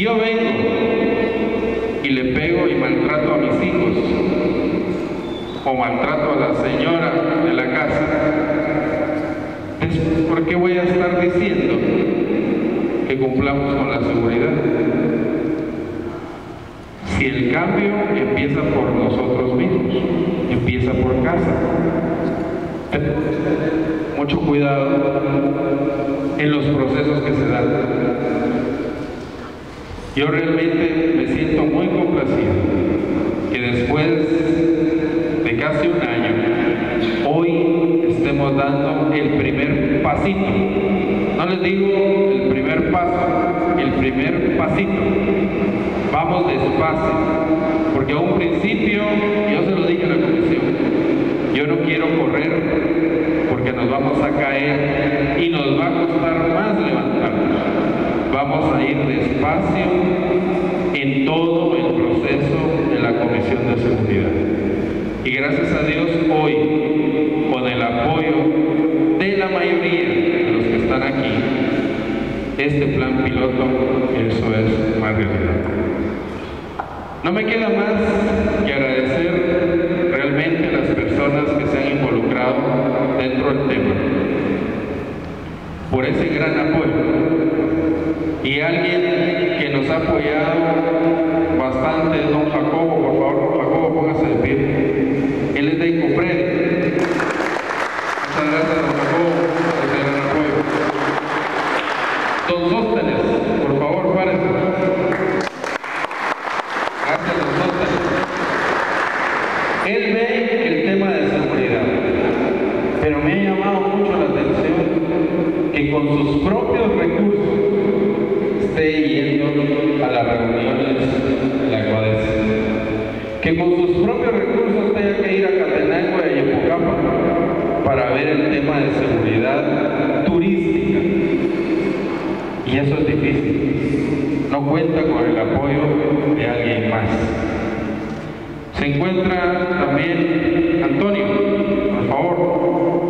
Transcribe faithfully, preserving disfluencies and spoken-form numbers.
yo vengo y le pego y maltrato a mis hijos, o maltrato a la señora de la casa, entonces, ¿por qué voy a estar diciendo que cumplamos con la seguridad? Si el cambio empieza por nosotros mismos, empieza por casa. Mucho cuidado en los procesos que se dan. Yo realmente me siento muy complacido que después de casi un año, hoy estemos dando el primer pasito. No les digo el primer paso, el primer pasito. Vamos despacio, porque a un principio, yo se lo dije a la comisión, yo no quiero correr porque nos vamos a caer y nos va a costar más levantarnos. Vamos a ir despacio en todo el proceso de la Comisión de Seguridad. Y gracias a Dios hoy, con el apoyo de la mayoría de los que están aquí, este plan piloto, eso es más realidad. No me queda más que agradecer realmente a las personas que se han involucrado dentro del tema por ese gran apoyo. Y alguien que nos ha apoyado bastante es don Jacobo. Por favor, don Jacobo, póngase de pie. Él es de Icopred. Muchas gracias, don Jacobo, por ese gran apoyo. Don Sóstenes, por favor, párese. Gracias, don Sóstenes. Él ve el tema de seguridad, pero me ha llamado mucho la atención que con sus propios recursos esté yendo a las reuniones de la CODES, que con sus propios recursos tenga que ir a Catenango y a Yepocapa para ver el tema de seguridad turística, y eso es difícil. No cuenta con el apoyo de alguien más. Se encuentra también Antonio, por favor.